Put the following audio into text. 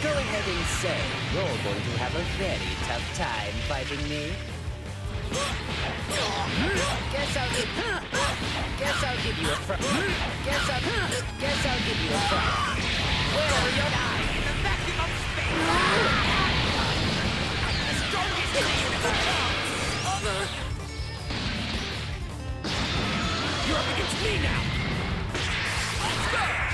Go ahead and say you're going to have a very tough time fighting me. Guess I'll give you a fright. Guess I'll give you a fright. Where you'll die in the vacuum of space. The strongest in the universe. You're up against me now. Let's go.